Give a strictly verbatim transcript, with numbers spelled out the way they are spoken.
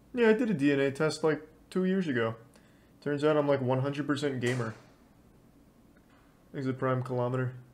Yeah, I did a D N A test like two years ago. Turns out I'm like one hundred percent gamer. Exit prime kilometer.